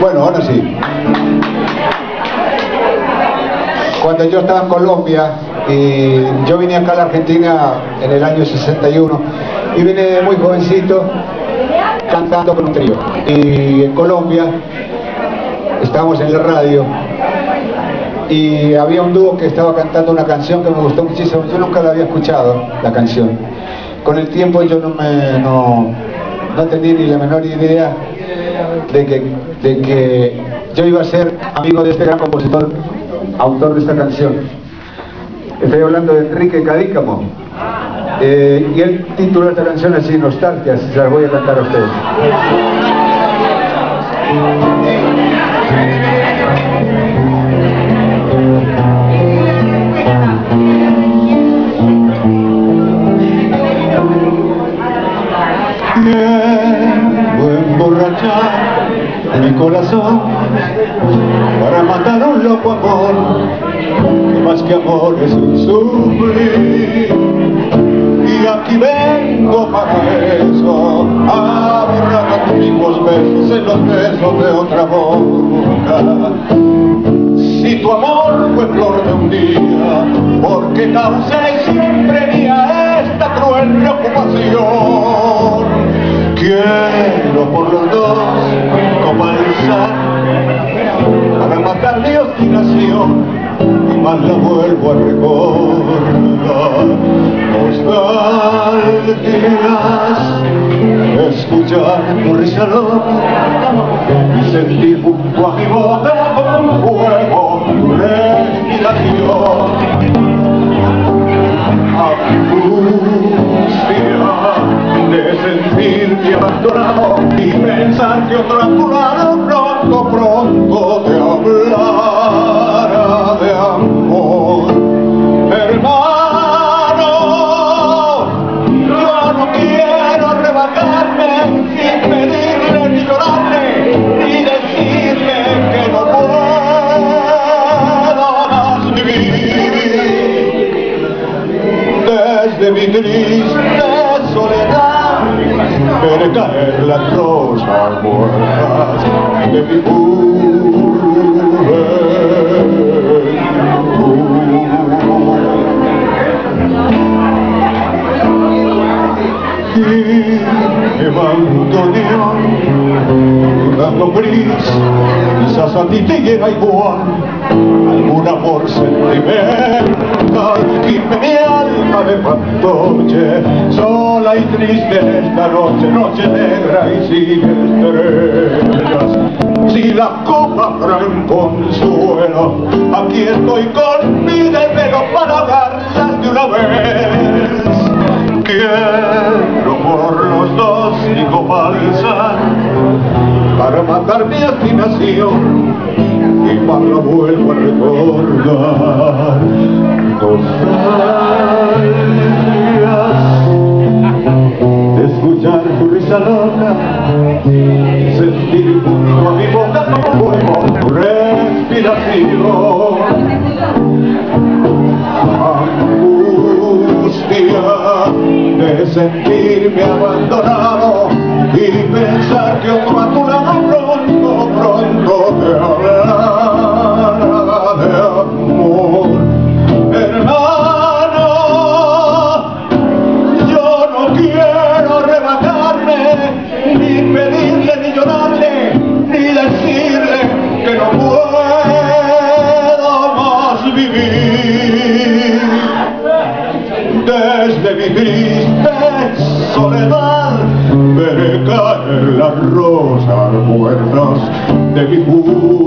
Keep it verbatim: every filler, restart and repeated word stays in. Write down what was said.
Bueno, ahora sí. Cuando yo estaba en Colombia, y yo vine acá a la Argentina en el año sesenta y uno, y vine muy jovencito cantando con un trío. Y en Colombia estábamos en la radio y había un dúo que estaba cantando una canción que me gustó muchísimo. Yo nunca la había escuchado, la canción. Con el tiempo yo no me no, no tenía ni la menor idea de que, de que yo iba a ser amigo de este gran compositor, autor de esta canción. Estoy hablando de Enrique Cadícamo. Eh, y él tituló esta canción así, Nostalgia. Se las voy a cantar a ustedes. Quiero emborrachar mi corazón para matar un loco amor, que más que amor es un sufrir. Y aquí vengo para eso, a borrar antiguos besos en los besos de otra boca. Si tu amor fue flor de un día, ¿por qué causé siempre mía esta cruel preocupación? Quiero por los dos comenzar para matar mi obstinación y más la vuelvo a recordar. Nostalgias, escuchar tu risa loca y sentir junto a mi boca con fuego tu respiración. Angustia de sentirte abandonado y pensar que otro a tu lado pronto, pronto te hablará de amor. Hermano, yo no quiero arrebatarme sin pedirle ni llorarle ni decirle que no puedo más vivir. Desde mi triste soledad veré caer las rosas muertas de mi juventud. Y me abandonó dando gris, quizás a ti te llega igual algún amor sentimental, y mi alma de fantoche, sola y triste esta noche, noche negra y sin estrellas. Si la copa trae consuelo, aquí estoy con mi desvelo para darlas de una vez. Quiero por los dos digo balsar para matar mi obstinación y más la vuelvo a recordar. Nostalgias de escuchar tu risa loca, sentir junto a mi boca como fuego tu respiración. De sentirme abandonado y pensar que otro a tu lado pronto, pronto te hablará de amor. Hermano, yo no quiero arrebatarme, ni pedirle, ni llorarle, ni decirle que no puedo más vivir. Desde mi triste soledad veré caer las rosas muertas de mi juventud.